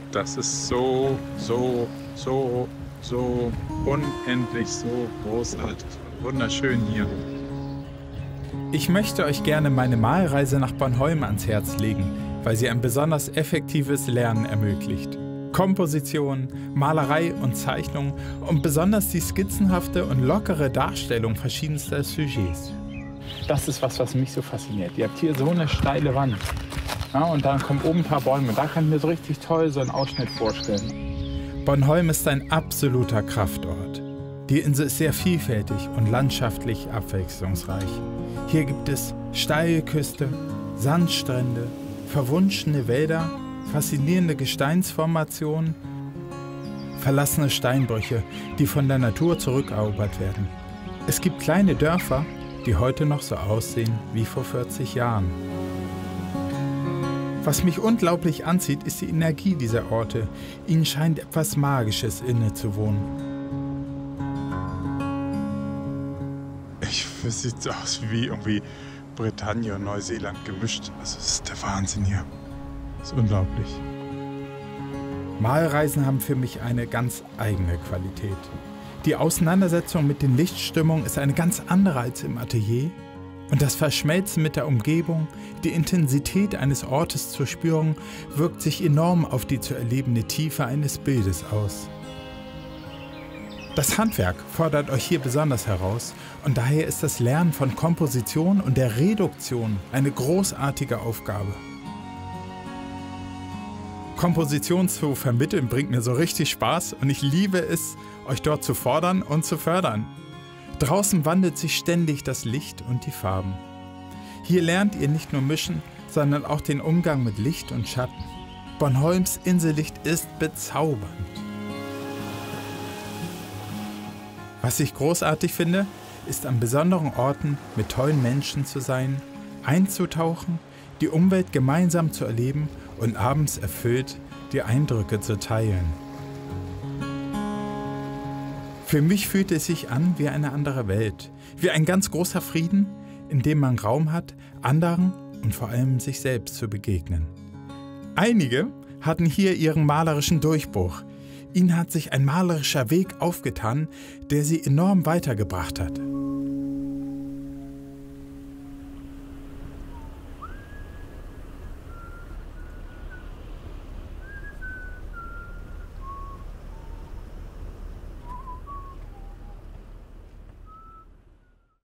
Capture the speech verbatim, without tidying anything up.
Das ist so, so, so, so unendlich so großartig und wunderschön hier. Ich möchte euch gerne meine Malreise nach Bornholm ans Herz legen, weil sie ein besonders effektives Lernen ermöglicht. Komposition, Malerei und Zeichnung und besonders die skizzenhafte und lockere Darstellung verschiedenster Sujets. Das ist was, was mich so fasziniert. Ihr habt hier so eine steile Wand. Ja, und dann kommen oben ein paar Bäume. Da kann ich mir so richtig toll so einen Ausschnitt vorstellen. Bornholm ist ein absoluter Kraftort. Die Insel ist sehr vielfältig und landschaftlich abwechslungsreich. Hier gibt es steile Küste, Sandstrände, verwunschene Wälder, faszinierende Gesteinsformationen, verlassene Steinbrüche, die von der Natur zurückerobert werden. Es gibt kleine Dörfer, die heute noch so aussehen wie vor vierzig Jahren. Was mich unglaublich anzieht, ist die Energie dieser Orte. Ihnen scheint etwas Magisches innezuwohnen. Ich, es sieht so aus wie irgendwie Bretagne und Neuseeland gemischt. Also es ist der Wahnsinn hier. Das ist unglaublich. Malreisen haben für mich eine ganz eigene Qualität. Die Auseinandersetzung mit den Lichtstimmungen ist eine ganz andere als im Atelier. Und das Verschmelzen mit der Umgebung, die Intensität eines Ortes zu spüren, wirkt sich enorm auf die zu erlebende Tiefe eines Bildes aus. Das Handwerk fordert euch hier besonders heraus und daher ist das Lernen von Komposition und der Reduktion eine großartige Aufgabe. Komposition zu vermitteln bringt mir so richtig Spaß und ich liebe es, euch dort zu fordern und zu fördern. Draußen wandelt sich ständig das Licht und die Farben. Hier lernt ihr nicht nur mischen, sondern auch den Umgang mit Licht und Schatten. Bornholms Insellicht ist bezaubernd. Was ich großartig finde, ist an besonderen Orten mit tollen Menschen zu sein, einzutauchen, die Umwelt gemeinsam zu erleben und abends erfüllt die Eindrücke zu teilen. Für mich fühlt es sich an wie eine andere Welt, wie ein ganz großer Frieden, in dem man Raum hat, anderen und vor allem sich selbst zu begegnen. Einige hatten hier ihren malerischen Durchbruch. Ihnen hat sich ein malerischer Weg aufgetan, der sie enorm weitergebracht hat.